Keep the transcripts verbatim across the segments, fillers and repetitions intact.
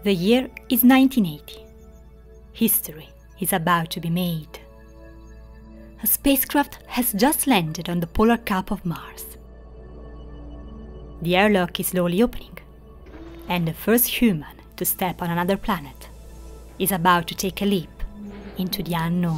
The year is nineteen eighty. History is about to be made. A spacecraft has just landed on the polar cap of Mars. The airlock is slowly opening, and the first human to step on another planet is about to take a leap into the unknown.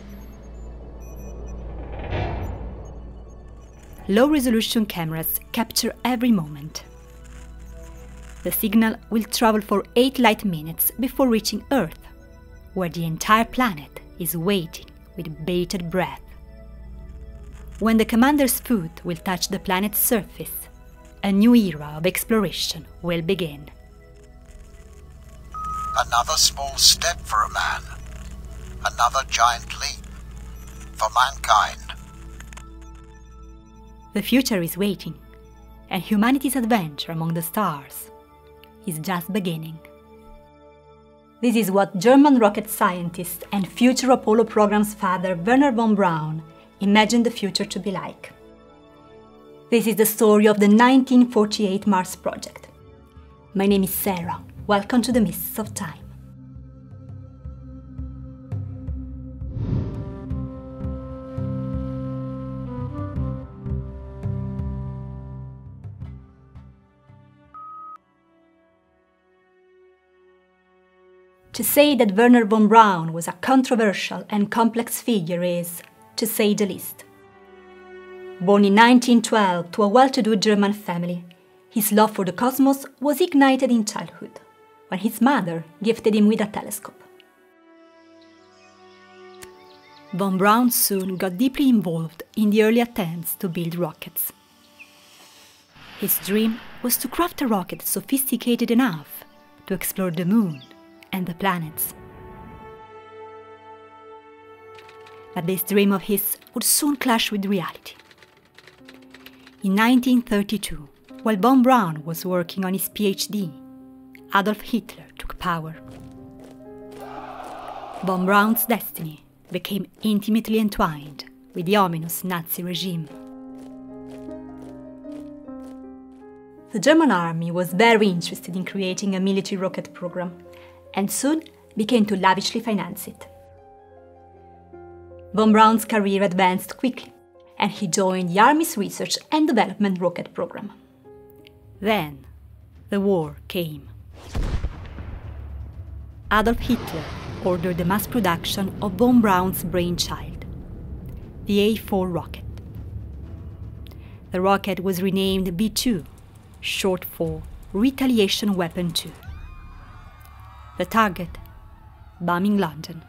Low-resolution cameras capture every moment. The signal will travel for eight light minutes before reaching Earth, where the entire planet is waiting with bated breath. When the commander's foot will touch the planet's surface, a new era of exploration will begin. Another small step for a man, another giant leap for mankind. The future is waiting, and humanity's adventure among the stars is just beginning. This is what German rocket scientist and future Apollo program's father Wernher von Braun imagined the future to be like. This is the story of the nineteen forty-eight Mars project. My name is Sarah. Welcome to the Mists of Time. To say that Wernher von Braun was a controversial and complex figure is, to say the least. Born in nineteen twelve to a well-to-do German family, his love for the cosmos was ignited in childhood, when his mother gifted him with a telescope. Von Braun soon got deeply involved in the early attempts to build rockets. His dream was to craft a rocket sophisticated enough to explore the moon and the planets. But this dream of his would soon clash with reality. In nineteen thirty-two, while von Braun was working on his PhD, Adolf Hitler took power. Von Braun's destiny became intimately entwined with the ominous Nazi regime. The German army was very interested in creating a military rocket program, and soon began to lavishly finance it. Von Braun's career advanced quickly, and he joined the Army's research and development rocket program. Then, the war came. Adolf Hitler ordered the mass production of von Braun's brainchild, the A four rocket. The rocket was renamed B two, short for Retaliation Weapon two. The target, bombing London.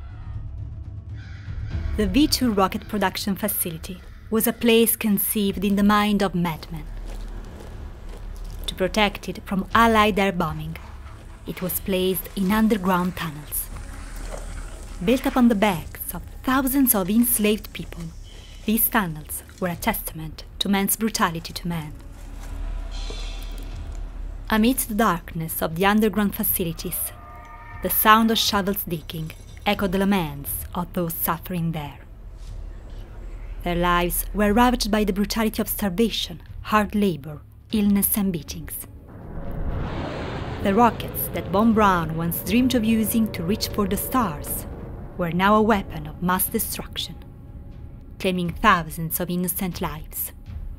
The V two rocket production facility was a place conceived in the mind of madmen. To protect it from Allied air bombing, it was placed in underground tunnels. Built upon the backs of thousands of enslaved people, these tunnels were a testament to man's brutality to man. Amidst the darkness of the underground facilities, the sound of shovels digging echoed the laments of those suffering there. Their lives were ravaged by the brutality of starvation, hard labor, illness and beatings. The rockets that von Braun once dreamed of using to reach for the stars were now a weapon of mass destruction, claiming thousands of innocent lives.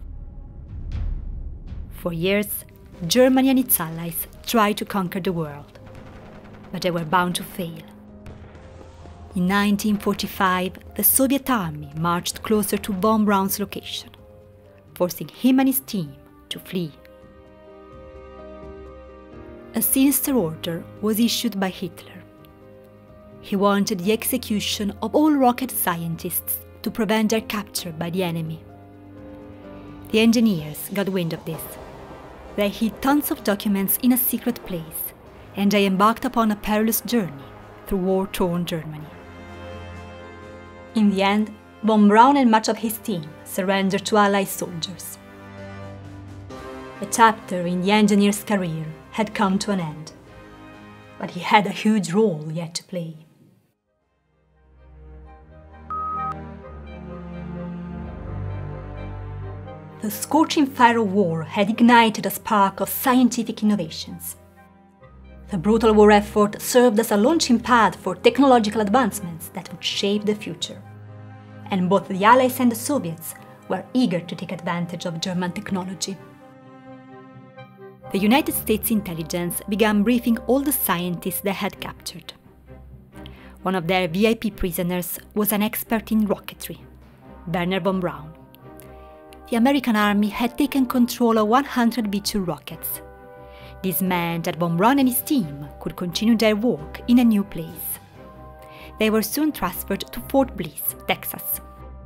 For years, Germany and its allies tried to conquer the world, but they were bound to fail. In nineteen forty-five, the Soviet army marched closer to von Braun's location, forcing him and his team to flee. A sinister order was issued by Hitler. He wanted the execution of all rocket scientists to prevent their capture by the enemy. The engineers got wind of this. They hid tons of documents in a secret place, and they embarked upon a perilous journey through war-torn Germany. In the end, von Braun and much of his team surrendered to Allied soldiers. A chapter in the engineer's career had come to an end, but he had a huge role yet to play. The scorching fire of war had ignited a spark of scientific innovations. The brutal war effort served as a launching pad for technological advancements that would shape the future. And both the Allies and the Soviets were eager to take advantage of German technology. The United States intelligence began briefing all the scientists they had captured. One of their V I P prisoners was an expert in rocketry, Wernher von Braun. The American army had taken control of one hundred V two rockets. This meant that von Braun and his team could continue their work in a new place. They were soon transferred to Fort Bliss, Texas.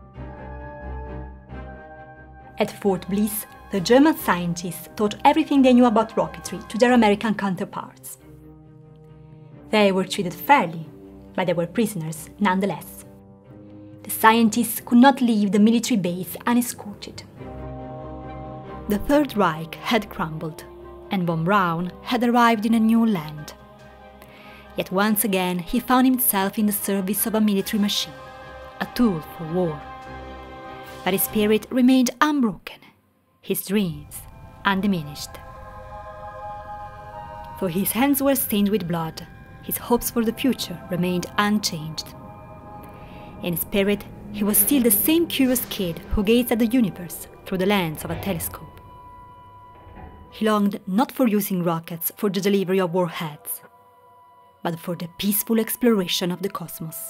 At Fort Bliss, the German scientists taught everything they knew about rocketry to their American counterparts. They were treated fairly, but they were prisoners nonetheless. The scientists could not leave the military base unescorted. The Third Reich had crumbled, and von Braun had arrived in a new land. Yet once again he found himself in the service of a military machine, a tool for war. But his spirit remained unbroken, his dreams undiminished. Though his hands were stained with blood, his hopes for the future remained unchanged. In spirit, he was still the same curious kid who gazed at the universe through the lens of a telescope. He longed not for using rockets for the delivery of warheads, but for the peaceful exploration of the cosmos.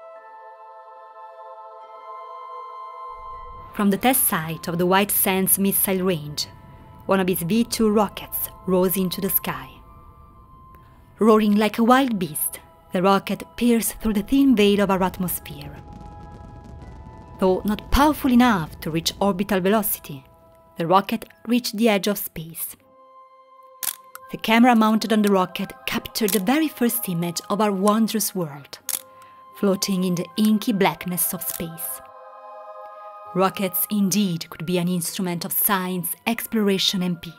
From the test site of the White Sands missile range, one of his V two rockets rose into the sky. Roaring like a wild beast, the rocket pierced through the thin veil of our atmosphere. Though not powerful enough to reach orbital velocity, the rocket reached the edge of space. The camera mounted on the rocket captured the very first image of our wondrous world, floating in the inky blackness of space. Rockets indeed could be an instrument of science, exploration and peace.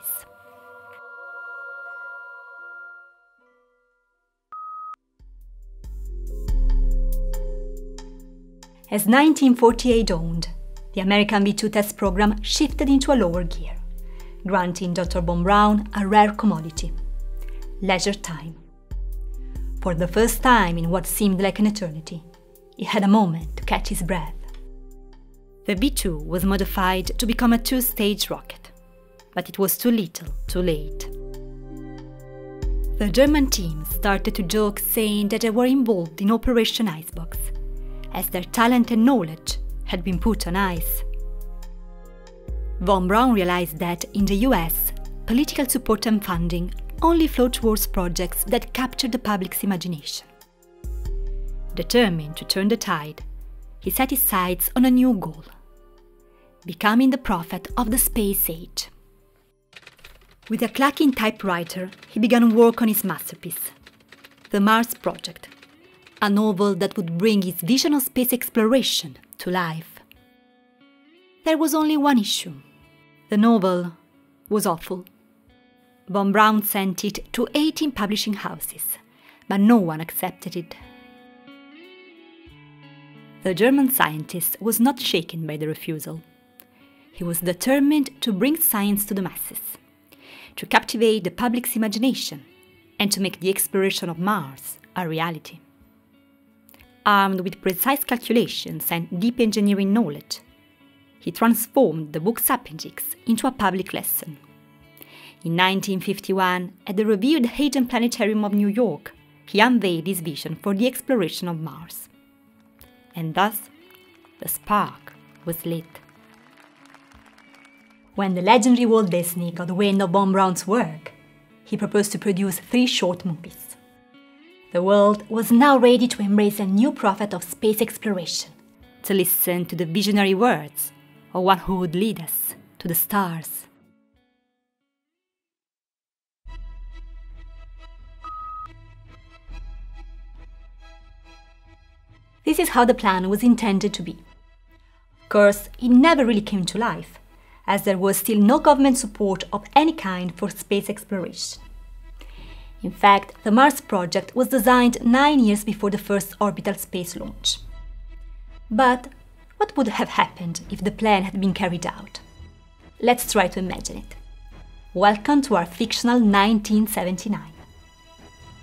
As nineteen forty-eight dawned, the American V two test program shifted into a lower gear, granting Doctor von Braun a rare commodity: leisure time. For the first time in what seemed like an eternity, he had a moment to catch his breath. The V two was modified to become a two-stage rocket, but it was too little, too late. The German team started to joke, saying that they were involved in Operation Icebox, as their talent and knowledge had been put on ice. Von Braun realized that in the U S, political support and funding only flowed towards projects that captured the public's imagination. Determined to turn the tide, he set his sights on a new goal: becoming the prophet of the space age. With a clacking typewriter, he began work on his masterpiece, the Marsprojekt, a novel that would bring his vision of space exploration to life. There was only one issue. The novel was awful. Von Braun sent it to eighteen publishing houses, but no one accepted it. The German scientist was not shaken by the refusal. He was determined to bring science to the masses, to captivate the public's imagination, and to make the exploration of Mars a reality. Armed with precise calculations and deep engineering knowledge, he transformed the book's appendix into a public lesson. In nineteen fifty-one, at the revered Hayden Planetarium of New York, he unveiled his vision for the exploration of Mars. And thus, the spark was lit. When the legendary Walt Disney got wind of von Braun's work, he proposed to produce three short movies. The world was now ready to embrace a new prophet of space exploration, to listen to the visionary words of one who would lead us to the stars. This is how the plan was intended to be. Of course, it never really came to life, as there was still no government support of any kind for space exploration. In fact, the Mars project was designed nine years before the first orbital space launch. But what would have happened if the plan had been carried out? Let's try to imagine it. Welcome to our fictional nineteen seventy-nine.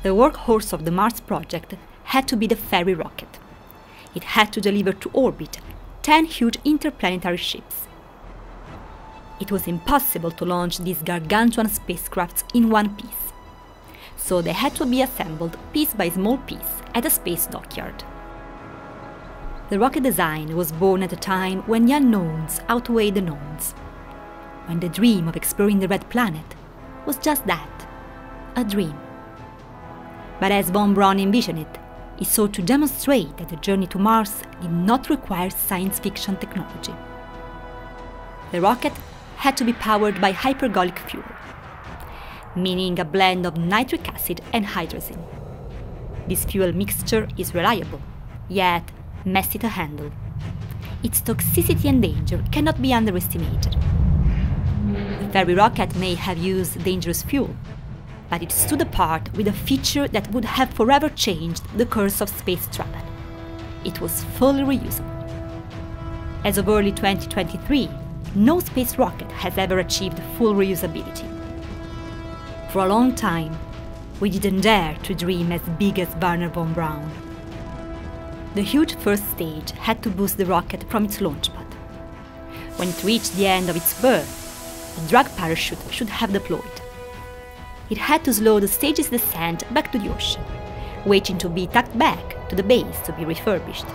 The workhorse of the Mars project had to be the ferry rocket. It had to deliver to orbit ten huge interplanetary ships. It was impossible to launch these gargantuan spacecrafts in one piece, so they had to be assembled piece by small piece at a space dockyard. The rocket design was born at a time when the unknowns outweighed the knowns, when the dream of exploring the red planet was just that, a dream. But as von Braun envisioned it, he sought to demonstrate that the journey to Mars did not require science fiction technology. The rocket had to be powered by hypergolic fuel, meaning a blend of nitric acid and hydrogen. This fuel mixture is reliable, yet messy to handle. Its toxicity and danger cannot be underestimated. The ferry rocket may have used dangerous fuel, but it stood apart with a feature that would have forever changed the course of space travel. It was fully reusable. As of early twenty twenty-three, no space rocket has ever achieved full reusability. For a long time, we didn't dare to dream as big as Wernher von Braun. The huge first stage had to boost the rocket from its launch pad. When it reached the end of its berth, a drag parachute should have deployed. It had to slow the stage's descent back to the ocean, waiting to be tucked back to the base to be refurbished.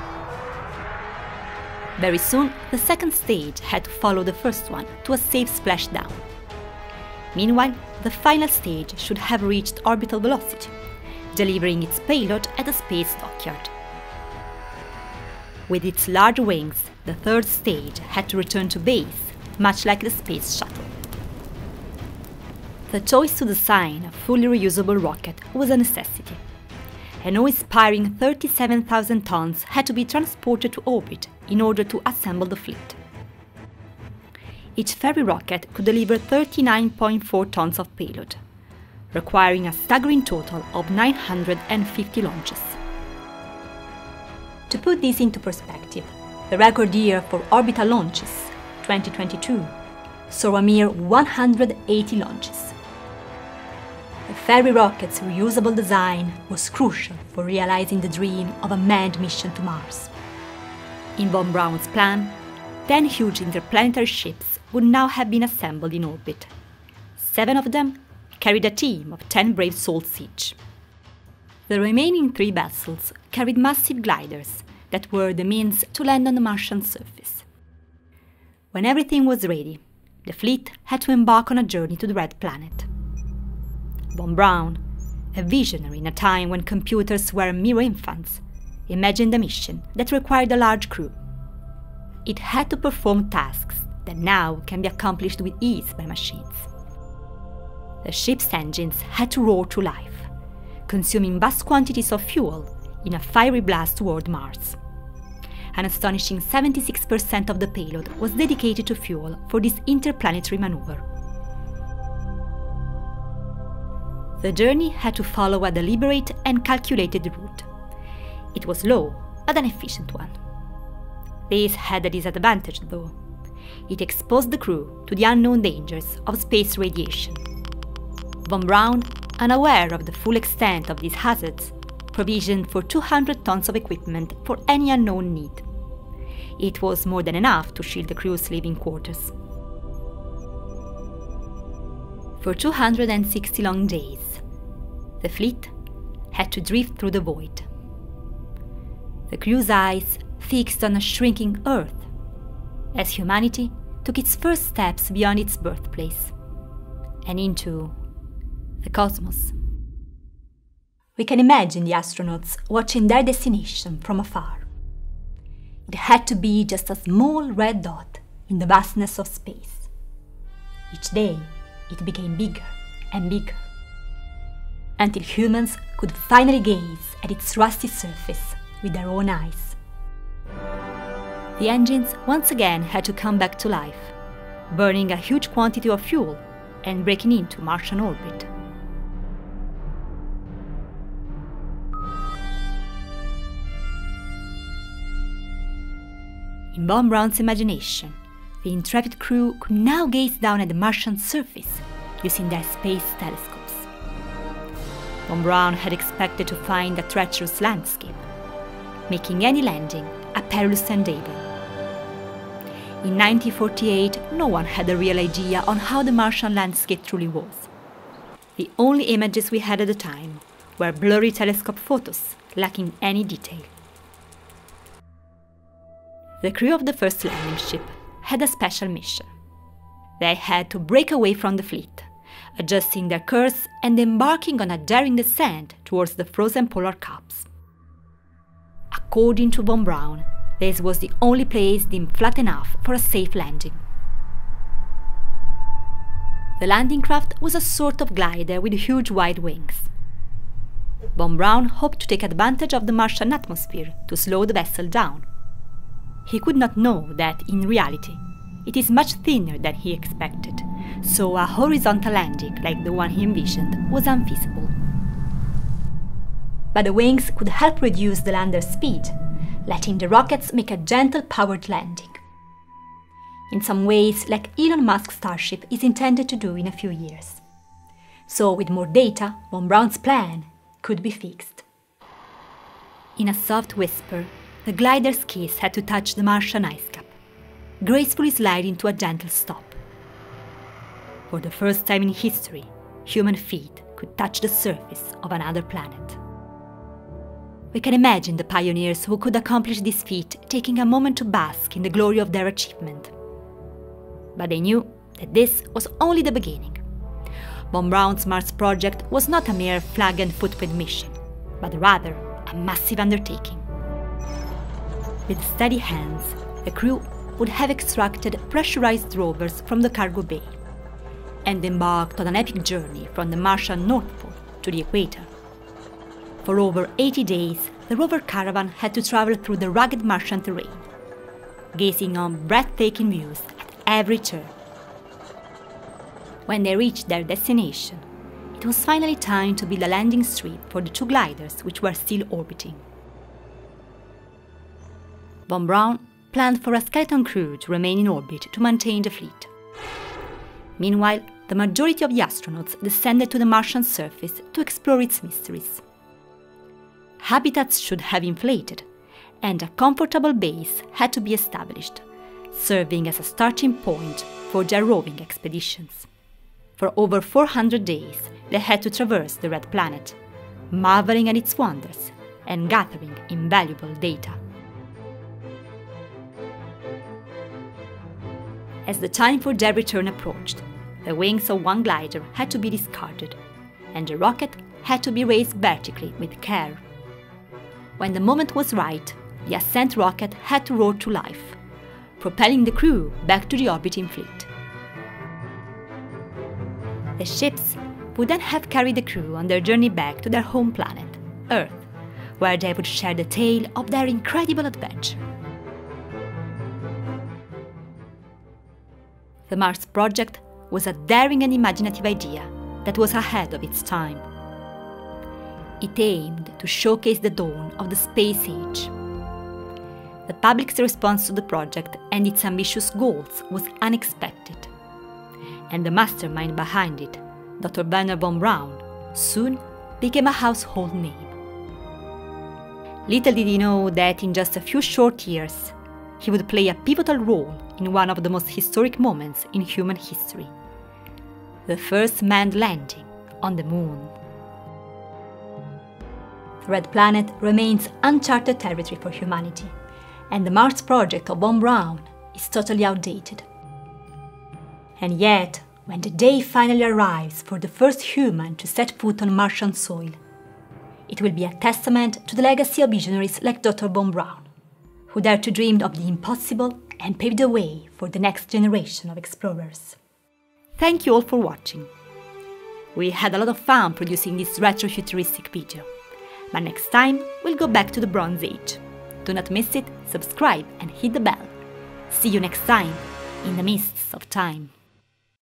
Very soon, the second stage had to follow the first one to a safe splashdown. Meanwhile, the final stage should have reached orbital velocity, delivering its payload at a space dockyard. With its large wings, the third stage had to return to base, much like the space shuttle. The choice to design a fully reusable rocket was a necessity. An awe-inspiring thirty-seven thousand tons had to be transported to orbit in order to assemble the fleet. Each ferry rocket could deliver thirty-nine point four tons of payload, requiring a staggering total of nine hundred fifty launches. To put this into perspective, the record year for orbital launches, twenty twenty-two, saw a mere one hundred eighty launches. The ferry rocket's reusable design was crucial for realizing the dream of a manned mission to Mars. In von Braun's plan, ten huge interplanetary ships would now have been assembled in orbit. Seven of them carried a team of ten brave souls each. The remaining three vessels carried massive gliders that were the means to land on the Martian surface. When everything was ready, the fleet had to embark on a journey to the Red Planet. Von Braun, a visionary in a time when computers were mere infants, imagined a mission that required a large crew. It had to perform tasks that now can be accomplished with ease by machines. The ship's engines had to roar to life, consuming vast quantities of fuel in a fiery blast toward Mars. An astonishing seventy-six percent of the payload was dedicated to fuel for this interplanetary maneuver. The journey had to follow a deliberate and calculated route. It was slow, but an efficient one. This had a disadvantage, though. It exposed the crew to the unknown dangers of space radiation. Von Braun, unaware of the full extent of these hazards, provisioned for two hundred tons of equipment for any unknown need. It was more than enough to shield the crew's living quarters. For two hundred sixty long days, the fleet had to drift through the void. The crew's eyes fixed on a shrinking Earth, as humanity took its first steps beyond its birthplace and into the cosmos. We can imagine the astronauts watching their destination from afar. It had to be just a small red dot in the vastness of space. Each day, it became bigger and bigger, until humans could finally gaze at its rusty surface with their own eyes. The engines once again had to come back to life, burning a huge quantity of fuel and breaking into Martian orbit. In von Braun's imagination, the intrepid crew could now gaze down at the Martian surface using their space telescopes. Von Braun had expected to find a treacherous landscape, making any landing a perilous endeavor. In nineteen forty-eight, no one had a real idea on how the Martian landscape truly was. The only images we had at the time were blurry telescope photos, lacking any detail. The crew of the first landing ship had a special mission. They had to break away from the fleet, adjusting their course and embarking on a daring descent towards the frozen polar caps. According to Von Braun, this was the only place deemed flat enough for a safe landing. The landing craft was a sort of glider with huge wide wings. Von Braun hoped to take advantage of the Martian atmosphere to slow the vessel down. He could not know that, in reality, it is much thinner than he expected, so a horizontal landing like the one he envisioned was unfeasible. But the wings could help reduce the lander's speed, letting the rockets make a gentle powered landing. In some ways, like Elon Musk's Starship is intended to do in a few years. So with more data, Von Braun's plan could be fixed. In a soft whisper, the glider's keys had to touch the Martian ice cap, gracefully sliding to a gentle stop. For the first time in history, human feet could touch the surface of another planet. We can imagine the pioneers who could accomplish this feat taking a moment to bask in the glory of their achievement. But they knew that this was only the beginning. Von Braun's Mars project was not a mere flag and footprint mission, but rather a massive undertaking. With steady hands, the crew would have extracted pressurized rovers from the cargo bay and embarked on an epic journey from the Martian North Pole to the equator. For over eighty days, the rover caravan had to travel through the rugged Martian terrain, gazing on breathtaking views at every turn. When they reached their destination, it was finally time to build a landing strip for the two gliders which were still orbiting. Von Braun planned for a skeleton crew to remain in orbit to maintain the fleet. Meanwhile, the majority of the astronauts descended to the Martian surface to explore its mysteries. Habitats should have inflated, and a comfortable base had to be established, serving as a starting point for their roving expeditions. For over four hundred days, they had to traverse the Red Planet, marveling at its wonders and gathering invaluable data. As the time for their return approached, the wings of one glider had to be discarded, and the rocket had to be raised vertically with care. When the moment was right, the ascent rocket had to roar to life, propelling the crew back to the orbiting fleet. The ships would then have carried the crew on their journey back to their home planet, Earth, where they would share the tale of their incredible adventure. The Mars project was a daring and imaginative idea that was ahead of its time. It aimed to showcase the dawn of the space age. The public's response to the project and its ambitious goals was unexpected, and the mastermind behind it, Doctor Wernher von Braun, soon became a household name. Little did he know that in just a few short years, he would play a pivotal role in one of the most historic moments in human history: the first manned landing on the Moon. The Red Planet remains uncharted territory for humanity, and the Mars project of von Braun is totally outdated. And yet, when the day finally arrives for the first human to set foot on Martian soil, it will be a testament to the legacy of visionaries like Doctor von Braun, who dared to dream of the impossible and paved the way for the next generation of explorers. Thank you all for watching. We had a lot of fun producing this retro-futuristic video, but next time we'll go back to the Bronze Age. Do not miss it, subscribe and hit the bell. See you next time in the mists of time.